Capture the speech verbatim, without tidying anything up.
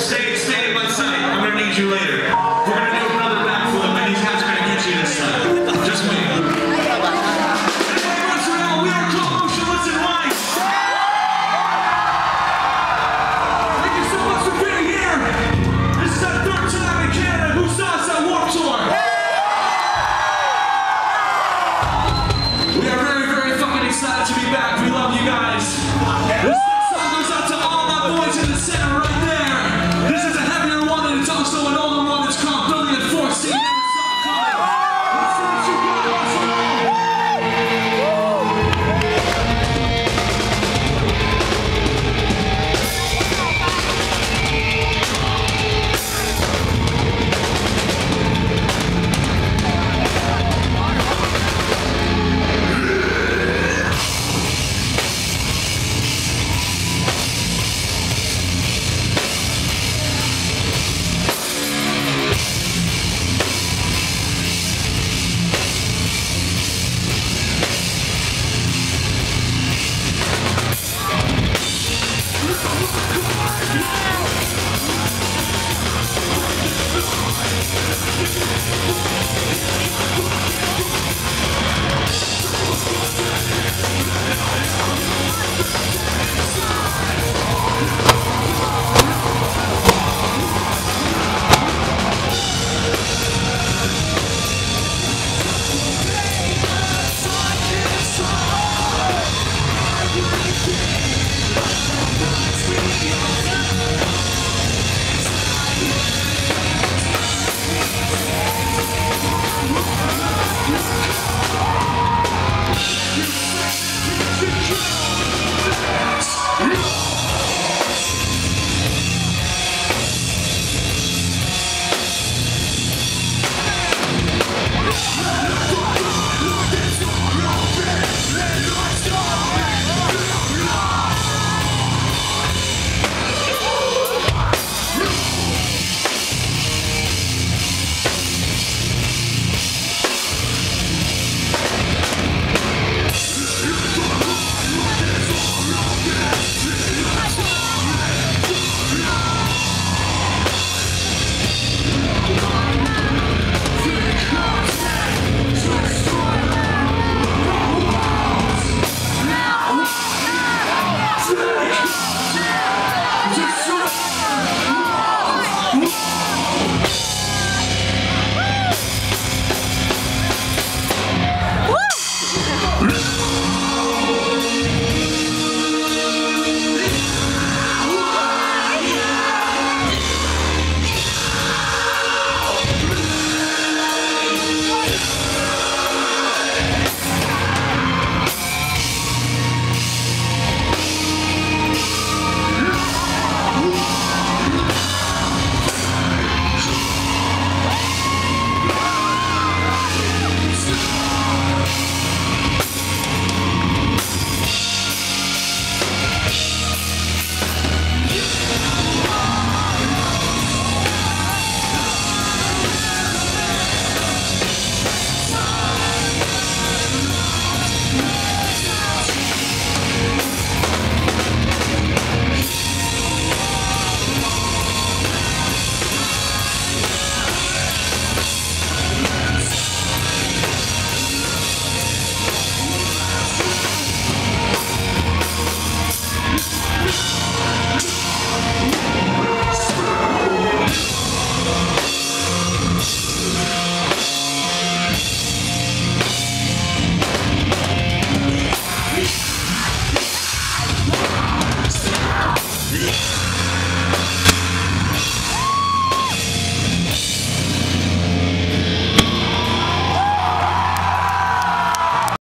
Stay, stay by sight. I'm gonna need you later. We're gonna do another backflip, and these guys are gonna get you this time. Just wait. Hey, Montreal, we are called Motionless and White. Thank you so much for being here. This is our third time in Canada. Who saw us at Warped Tour? We are very, very fucking excited to be back. We love you guys. This next song goes out to all my boys in the center right there. This is a heavier one, and it's also an older one. It's called Brilliant Force. See you never saw it coming. Let's see what you got, Montreal. We'll be right back.